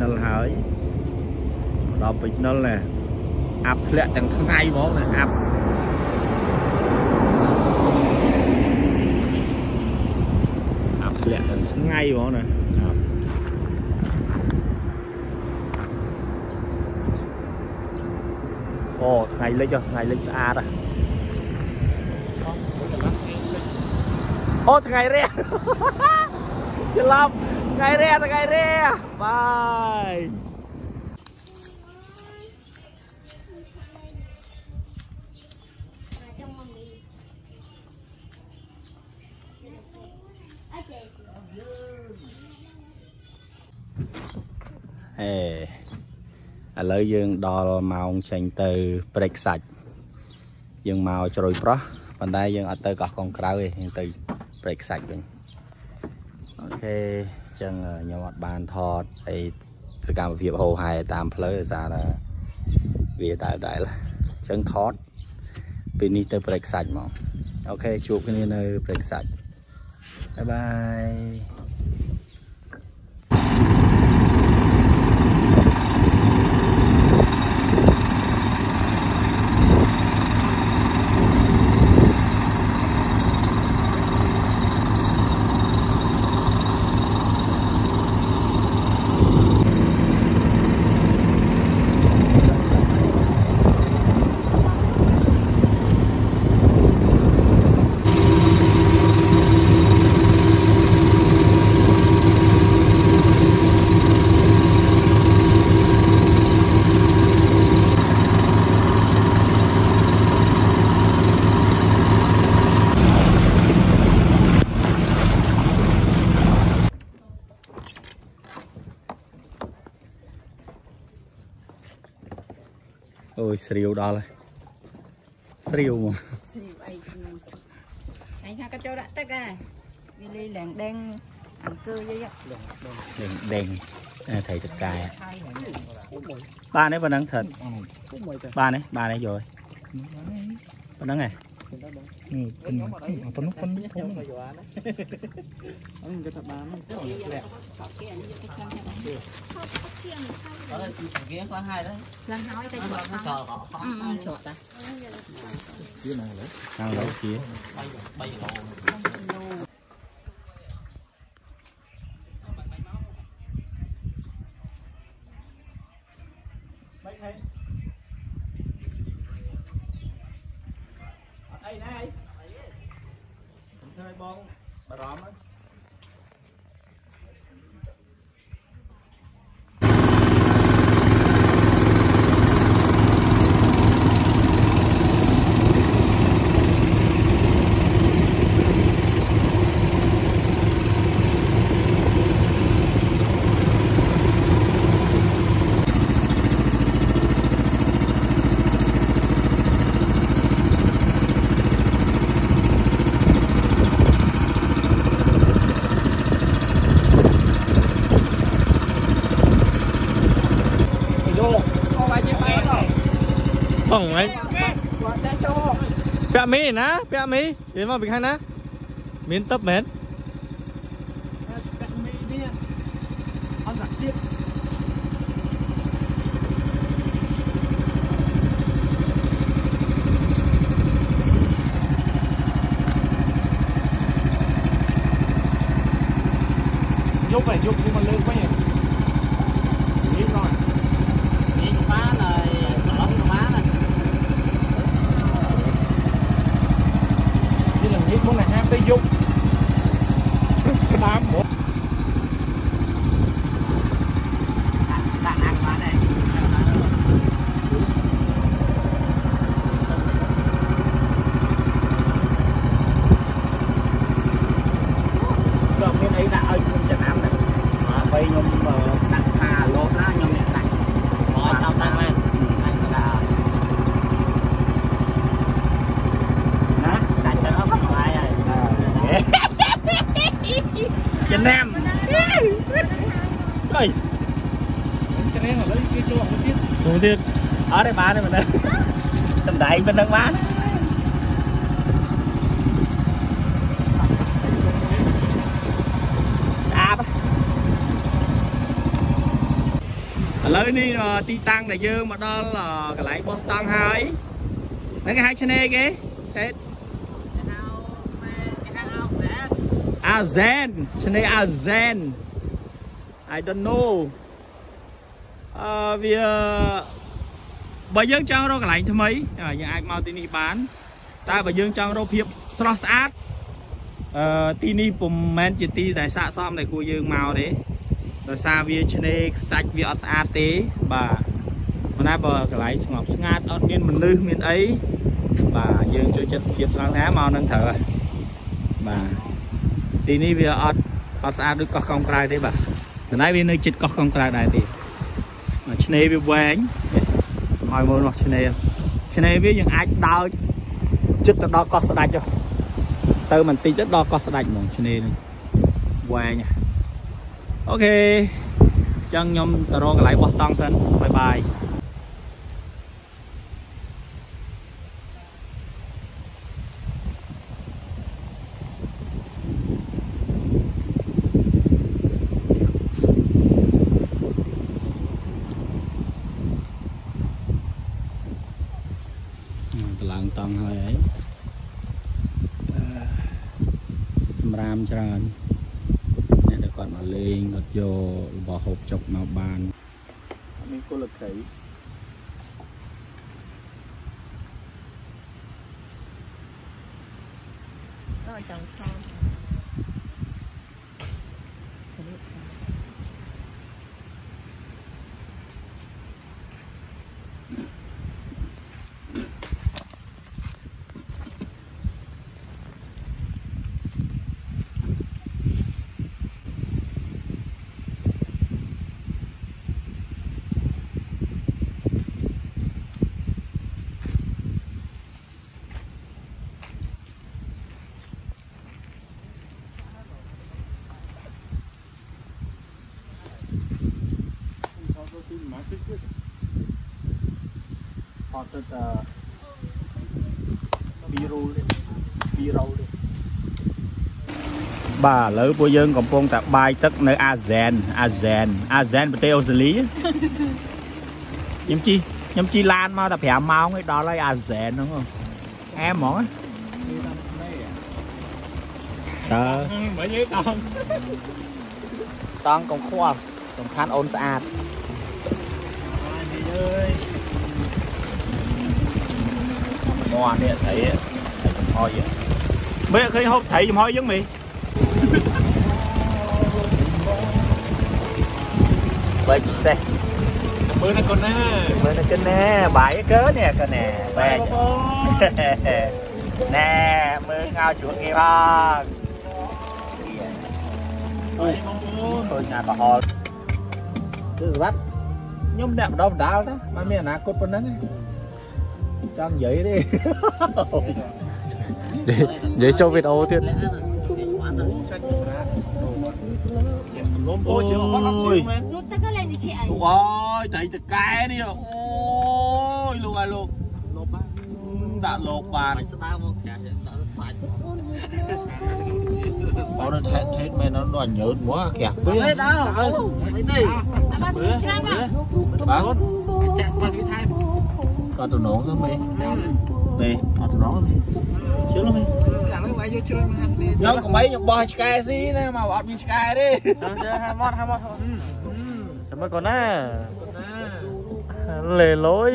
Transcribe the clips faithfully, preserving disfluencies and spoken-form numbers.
nol hỏi đọc bịch nol nè áp lẹ chẳng thằng ngay bó này áp áp lẹ chẳng thằng ngay bó này ồ ngày lấy cho ngày lấy xa rồi ô ngày re chưa lắm ngày re ngày re bye ê à lấy dương đo màu tranh từ break sạch dương màu cho rồi pro còn đây dương ở từ có con cáo từ break sạch mình ok chân nhau mặt bàn thọt ấy sự cảm việc hồ hai tam plei ra là vì tại đại là chân thọt bên đi từ break sạch mà ok chụp cái nơi break sạch bye bye. Ôi xìu đó là xìu mà xìu ấy anh ha cái chỗ đã tất à đi đi làng đen ăn cơ vậy đen đen thầy tất cả ba đấy vẫn đang thật ba đấy ba đấy rồi vẫn đang này ừ con con nút con nút không cái thằng ba nó lẹ kia có hai đấy lần nói cái chuột nó sờ chuột ta kia này lấy nào lấy kia bay lô bay thấy đây này chơi bóng bà rõm á không ấy bẹ mì ná bẹ mì đến vào bình hai ná miếng tấp mến nhúc phải nhúc nhưng mà lên quá nhỉ nghĩ rồi nghĩ phá này nó má này đi làm biết món này ham tây dục tám bộ bạn ăn quá này cái này đã ơi Việt Nam này bây nhung đặt hà lô đó nhung nhận đặt rồi tao tăng lên anh là đó đặt cho nó không ai rồi Việt Nam ơi cái này là lấy cái chuồng tiết chuồng tiết ở đây bán đây mình đây tầm đại bên đang bán lỡ đi ti tăng là dương mà đó là cái lại bó tăng hai mấy cái hai chân này kì hết Azen chân này Azen I don't know à, vì bà dương trong đó cái lại thôi mấy à, những ai mau tin đi bán ta bà dương trong đó phiếp Frost Art tí ní bùm men chỉ tí tại xã xóm này của dương màu đấy rồi xa vì trên đây sạch vì ọt át tế bà mà nãy bờ cái lái ngọc ngát ọt miên mình lư miên ấy bà dương cho chất kiếp sáng tháng màu nâng thở bà tí ní vì ọt ọt át được có không cài đấy bà từ nãy vì nơi chích có không cài này thì mà trên đây vì quán mọi môn hoặc trên đây trên đây vì những ai đau chích đó có sạch cho từ mình tí rất đo có sạch một cho nên qua nha ok chân nhom taro lại bỏ tăng sân bye bye lần tăng hơi ấy ram tràn này là còn mà lên ngọt vô bỏ hộp chọc màu bàn mình có lực thấy rồi chẳng xong họ tự biro biro bà lỡ bố dương còn phong tại bài tức nơi Azen Azen Azen bờ tây Australia nhắm chi nhắm chi lan mà tập hẻo mau cái đó là Azen đúng không em mỏi tờ bởi dưới con con còn khoa còn khăn ôn sạch ngoan đi thấy thấy chùm hoi vậy mấy khi hốt thấy chùm hoi giống mì bảy chiếc xe mưa nó con nè mưa nó con nè bảy cớ nè con nè về nè mưa ngao chuột kia không tôi nhà bà hồ cứ bắt nhưng đẹp đâu đau đó mà miền nào cốt bên đó trong vậy đi để để cho video thiệt ôi ôi thấy từ cái đi ôi luôn ai luôn đã lột bàn nó thế thế mày nó đoàn nhớ quá kìa biết đâu còn tụi nổ sao mày về còn tụi nó mày chưa lắm mày nhớ còn mấy nhục bò sky xí nè mà bọn mình sky đi hai mót hai mót sao mới còn á lề lối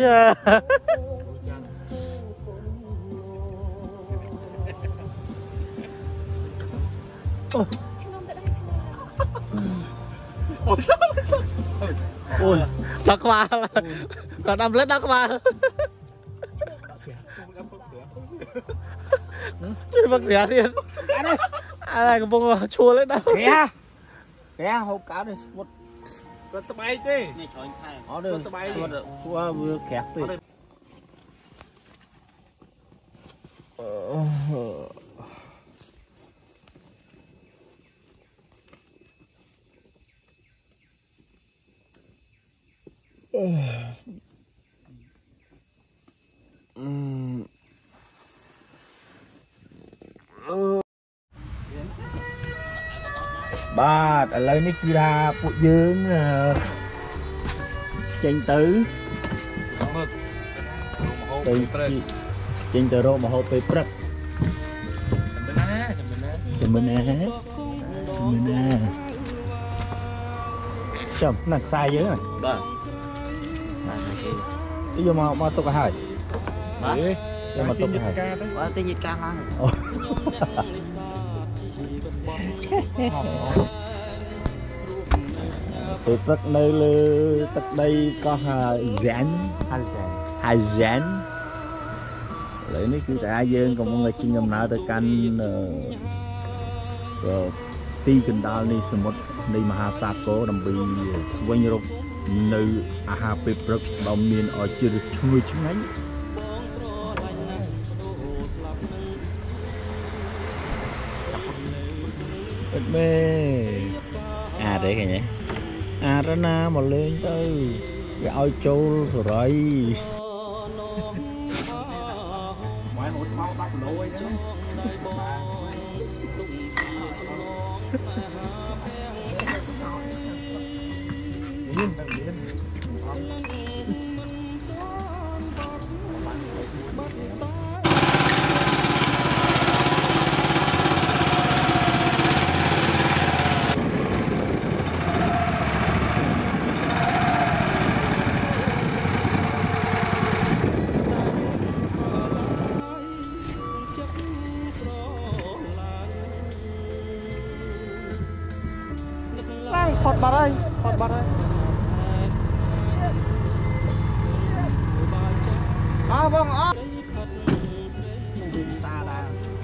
ôi đắc qua còn năm lết đắc qua chơi bác rẻ tiền ai này còn bông chua lên đâu kìa kìa hộp cáo này một con sập bay chứ nó được chua vừa kẹt điបាទឥឡូវនេះគឺថាពួកយើង chênh tứ chênh tứ rô mà hộp bê prắc chầm bên á chầm bên á chầm nặng sai dữ này bây giờ mà mà tục hai giờ mà tục hai Quá tên nhiệt ca lắm. từ tất nơi lư tất đây có hà dán hà dán lấy nước chúng ta dương còn mọi người chuyên ngầm nào tới canh rồi ti cần đào đi sớm một đi mà hà sa cố đầm bì quanh rục nơi aha pepper đồng miền ở chưa được chui chứng ấy mê à đấy kìa nhỉ à đó na mà lên tới cái oi trâu rồi ngoài một bao bắp lôi đó Hot bát ơi, hot bát ơi. À vâng á. Xa ra.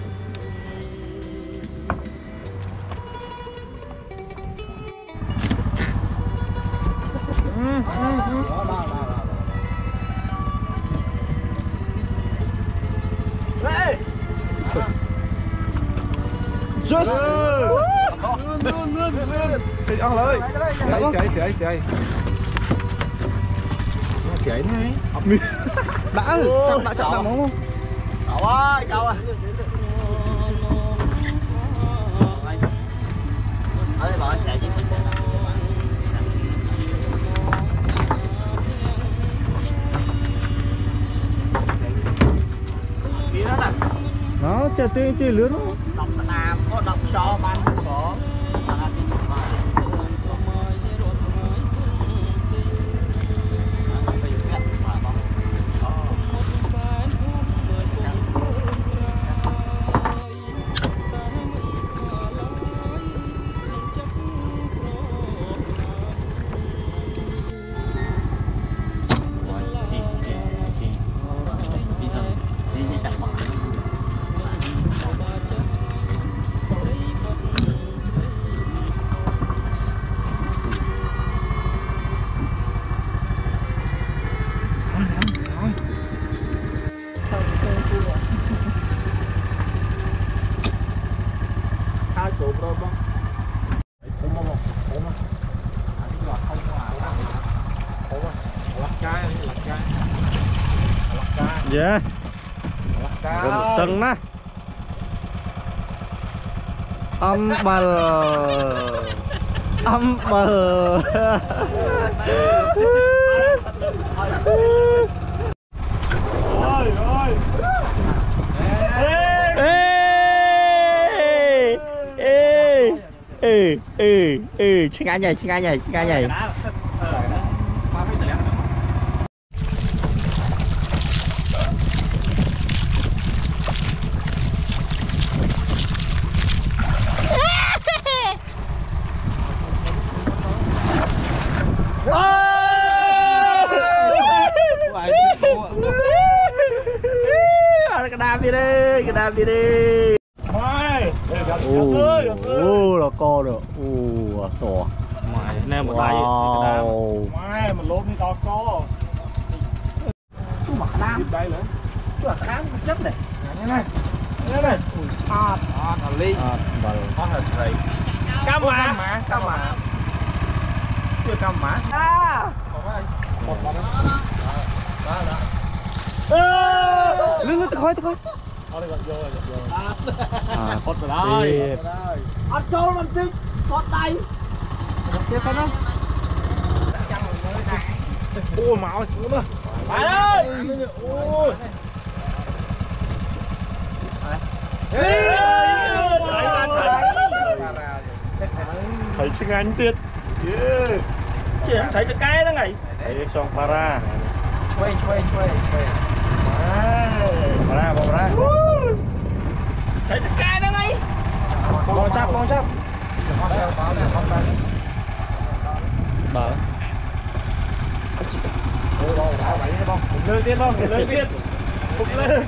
Ừ, ừ, ừ. Đó, đó, đó, đó. Đây. Just. Ngươn, ngươn, ngươn. Thì ăn lời. Chạy, chạy, chạy. Chạy này. Đã, chắc đã chắc nằm không? Cậu ơi, cậu ơi. Ở đây bỏ chạy chứ. Kia đó nè. Nó chờ tươi tươi lứa nó. Đọc nam có đọc cho ban có. Dạ từng nè âm bờ âm bờ ôi ôi ê ê ê ê xin anh nhảy xin anh nhảy xin anh nhảy cái đam đi đi cái đam đi đi ô là co được ô to mày nem một tay mày mình lốp đi to co chú mặc đam đây nữa chú mặc đam chất này này này này này hot hot là ly hot hot là thầy cam mà cam mà chưa cam mà à một lần đó đó lên lên thôi thôi thôi vô rồi vô à cốt vào đây ăn trâu làm chi cốt tay một chiếc con đó Ôi máu xuống nữa. Bạn ơi. Ôi. Thấy chừng anh tiết. Chị em thấy cái đó này. Đấy xong para. Quay quay quay quay. Para, para. Thấy cái đó này. Con sắp, con sắp. Bảo. Lên tiên không? Lên tiên. Phục lên.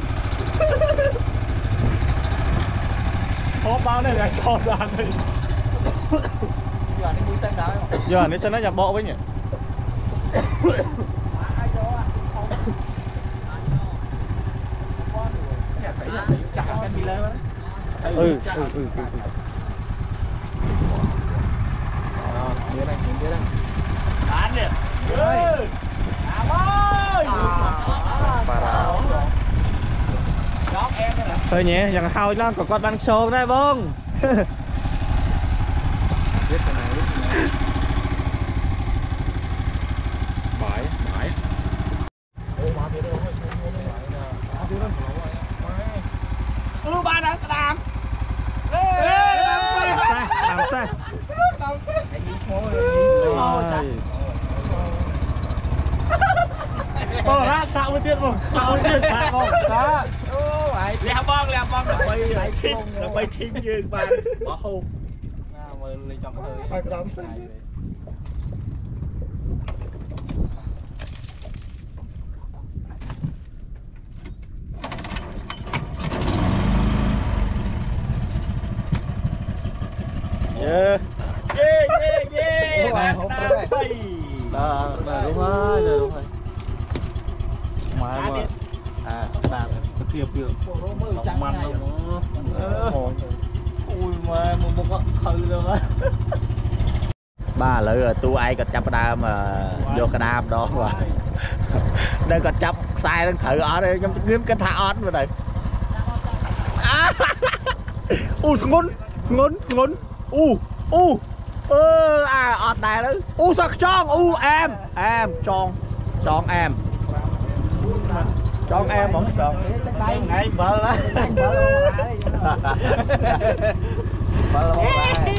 Khó bao này là to ra đây. Giờ nó mũi xanh đó. Giờ nó sẽ nó nhập bộ với nhỉ? Ừ, ừ, ừ, ừ, ừ. À, đĩa này, đĩa này. Đán nè. Ơi. Đám ơi. Thôi nhé, chẳng hao lắm, có con bắn show đây bông. Biết cái này, biết cái này. Bãi, bãi. Ừ, ba đã làm. Ê, làm sai, làm sai. Bỏ ra, tạo với tiền không? Tạo với tiền, tạo không? Đó. Lẹ bong, lẹ bong, là bay thinh, là bay thinh như bạn bỏ hộp. Mà lên trong hơi. Yeah. Yeah, yeah, yeah. Bạn đã bay. Đó, đó đúng rồi, đó đúng rồi. Mà mà. À, bạn kịp kìa. Nó mặn nó. Ui mà một một khơi luôn á. Ba lỡ tu ai còn chấp đam mà vô cái đam đó mà. Đây còn chấp sai nó thử ở đây trong kiếm cái thả ót vào đây. U ngon, ngon, ngon. U, u. Ơ à ót này đó. U sao tròn, u em, em tròn. Tròn em. Tròn em không tròn. Ngay vợ đó. Vợ là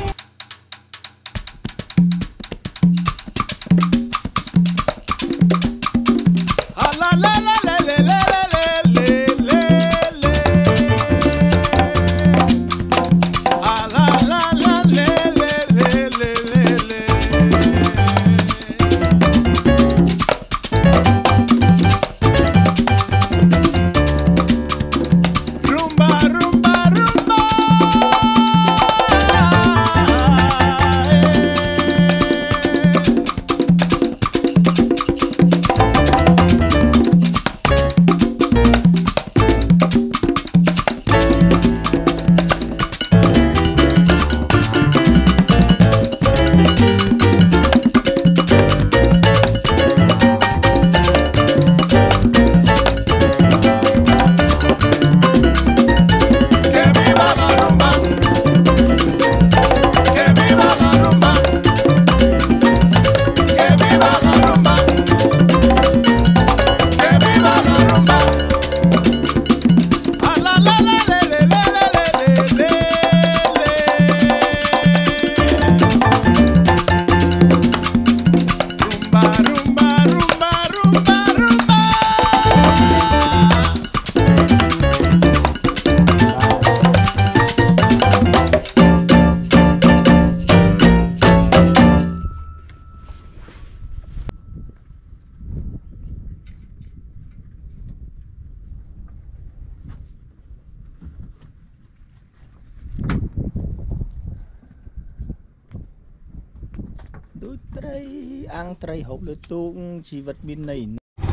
đôi trai ăn trai hộp lượt tuôn chỉ vật bên này.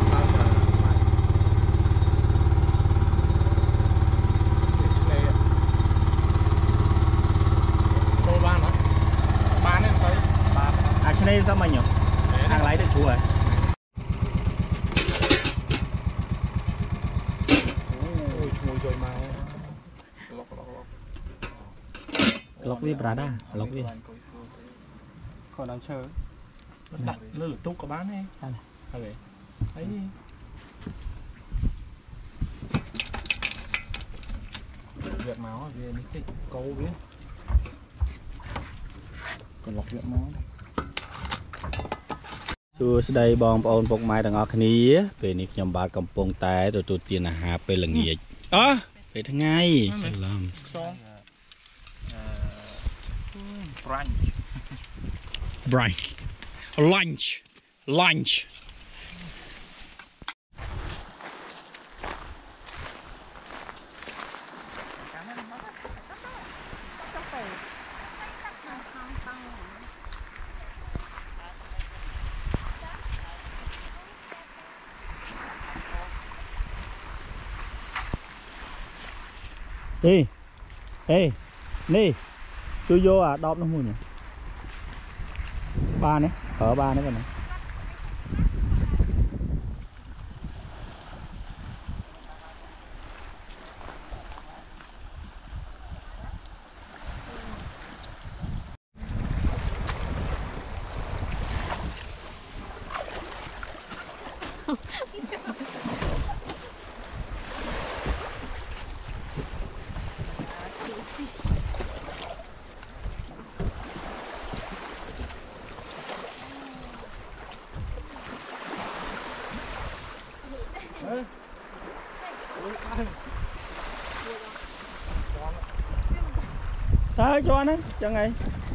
À trên đây sao mày nhỉ? Ăn lấy được chú rồi. Lọc đi brada, lọc đi. Còn đang chờ. đặt lư túc có bán này đấy đấy Việt máu về những cái câu biết còn lọc Việt máu Chua sẽ đây bong bóng bốc mai đằng ọc ní về nít nhầm bát cầm bông tay rồi tụt tiền là hà về lần nghỉ đó về thằng ngay làm brunch brunch lunch lunch đi ê đi chui vô à đọp nó mùi nhỉ ba này ở ba nữa còn này thôi cho anh ấy cho ngày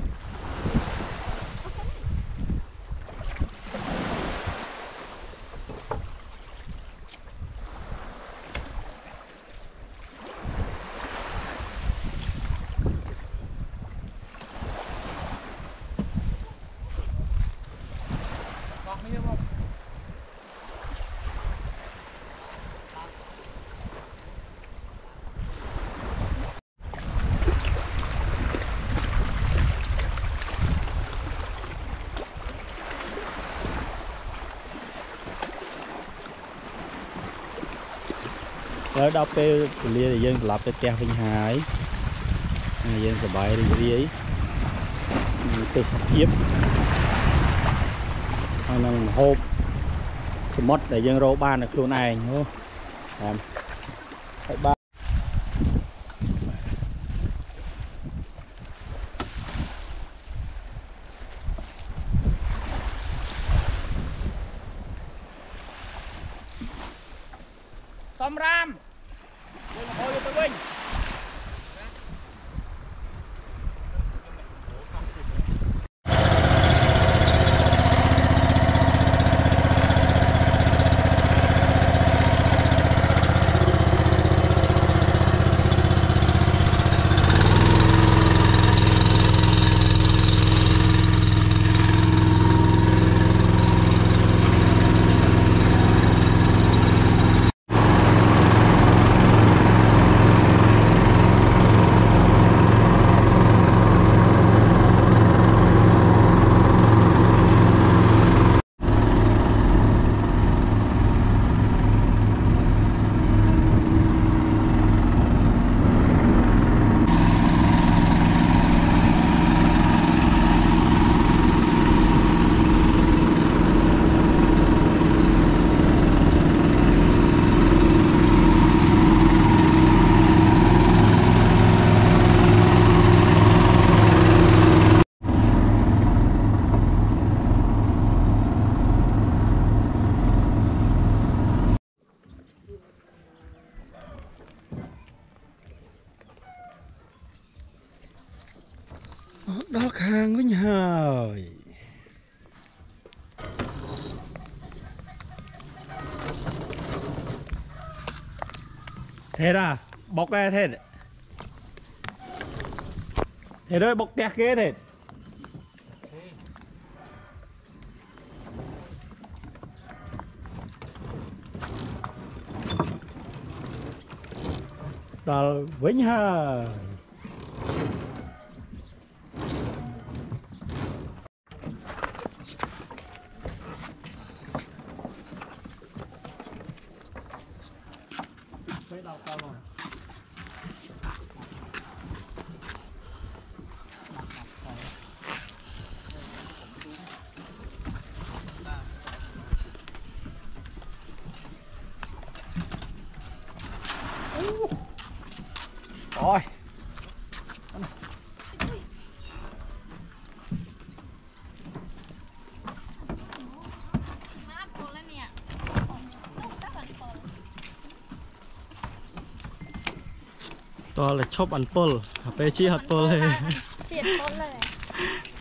rồi đọc về lia thì dân lập cái treo vinh hải dân sờ bài đi ấy từ tiếp hay là hộp smart để dân rô ban được luôn này đúng không ba xóm ram ngồi vô tới Vinh đó khang với nhời thế à bọc ra thế thế rồi bọc tẹt ghê thế đó với nhời โอ้ยมาอัดโพลแล้วเนี่ยลูกตั้งอัดโพลตัวเลยชอบอันเปิลไปชี้หัดเปิลเลยเจียดโพลเลย